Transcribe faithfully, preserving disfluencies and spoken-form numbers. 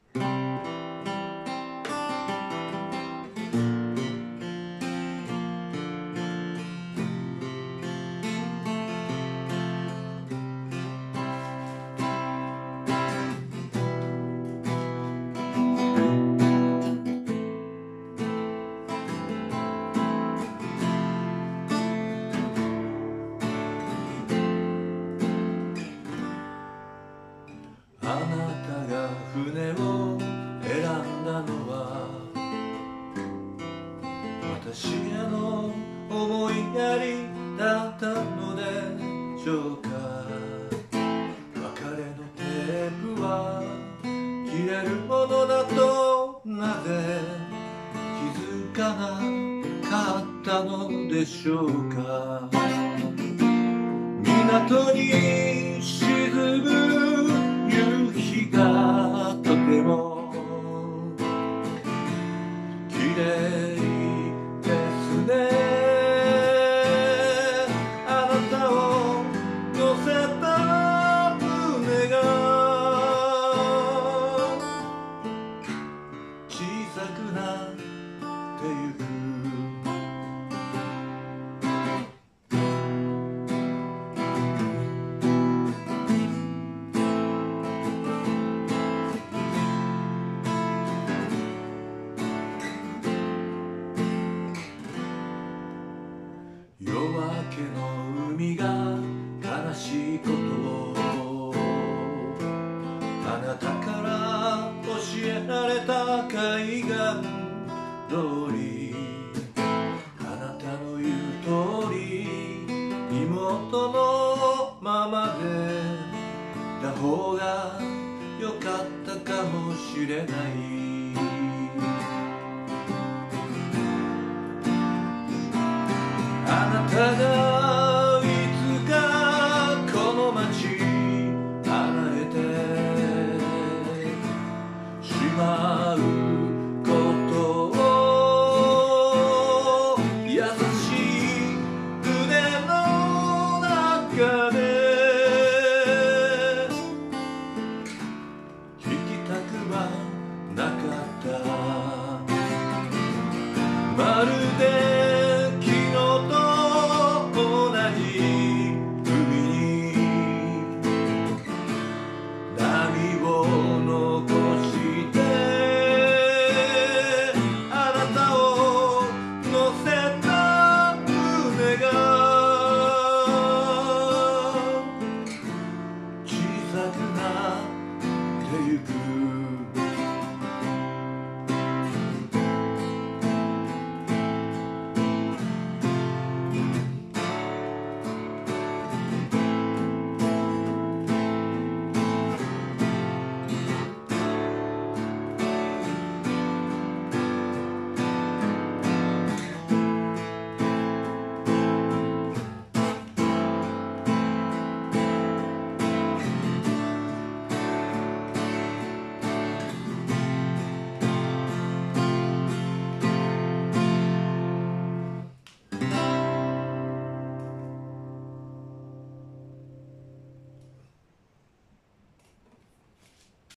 あなたが船を選んだのは私への思いやりだったのでしょうか。別れのテープは切れるものだとなぜ気づかなかったのでしょうか。港に沈む夕日がとても綺麗ですね。あなたを乗せた船が小さくなってゆく。夜明けの海が悲しいことをあなたから教えられた海岸通り、あなたの言う通り妹のままでいた方がよかったかもしれない。あなたがいつかこの街離れてしまうことを優しい船の中で引きたくはなかった。まるで小さくなってゆく。